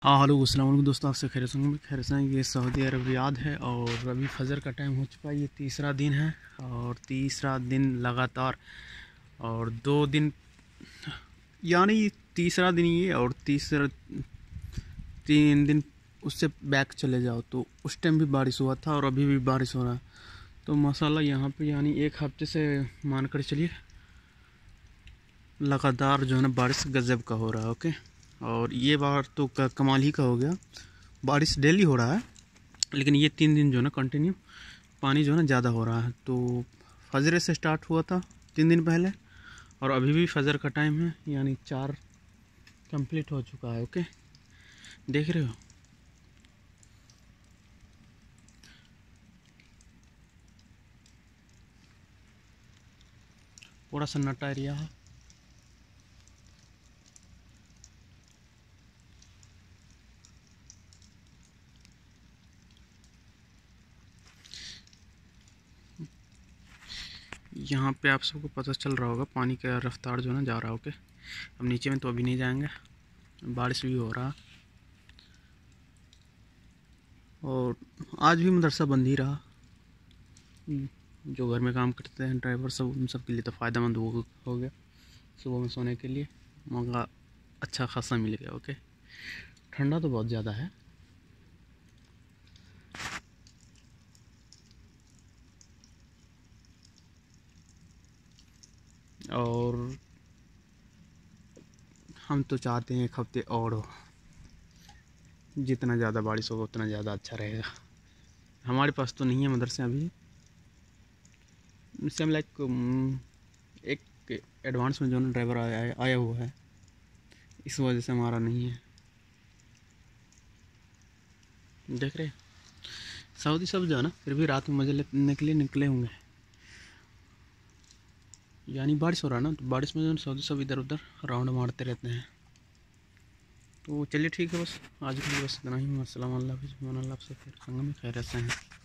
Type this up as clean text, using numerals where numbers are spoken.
हाँ हेलो अस्सलाम वालेकुम दोस्तों, आपसे खैर से ये सऊदी अरब रियाद है और अभी फजर का टाइम हो चुका है। ये तीसरा दिन है और तीसरा दिन लगातार और 2 दिन यानी तीसरा दिन ये और तीसरा 3 दिन उससे बैक चले जाओ तो उस टाइम भी बारिश हुआ था और अभी भी बारिश हो रहा है। तो माशाल्लाह यहाँ पे यानी 1 हफ्ते से मान कर चलिए लगातार जो है ना बारिश गजब का हो रहा है। ओके, और ये बार तो कमाल ही का हो गया, बारिश डेली हो रहा है लेकिन ये 3 दिन जो है ना कंटिन्यू पानी जो है ना ज़्यादा हो रहा है। तो फजरे से स्टार्ट हुआ था 3 दिन पहले और अभी भी फजर का टाइम है यानी 4 कंप्लीट हो चुका है। ओके, देख रहे हो पूरा सन्नाटा एरिया है। यहाँ पे आप सबको पता चल रहा होगा पानी का रफ्तार जो है ना जा रहा है। ओके, अब नीचे में तो अभी नहीं जाएंगे, बारिश भी हो रहा और आज भी मदरसा बंद ही रहा। जो घर में काम करते हैं ड्राइवर सब, उन सब के लिए तो फ़ायदेमंद हो गया। सुबह में सोने के लिए मौका अच्छा खासा मिल गया। ओके, ठंडा तो बहुत ज़्यादा है। और हम तो चाहते हैं 1 हफ्ते और हो, जितना ज़्यादा बारिश होगा उतना ज़्यादा अच्छा रहेगा। हमारे पास तो नहीं है मदरसे अभी, सेम लाइक एक एडवांस में जो ना ड्राइवर आया हुआ है, इस वजह से हमारा नहीं है। देख रहे सऊदी सब जो है ना फिर भी रात में मजे लेने के लिए निकले होंगे। यानी बारिश हो रहा है ना, तो बारिश में जो सऊदी सब इधर उधर राउंड मारते रहते हैं। तो चलिए ठीक है, बस आज के लिए बस इतना ही। अस्सलाम वालेकुम, आपसे फिर संग में खैर से हैं।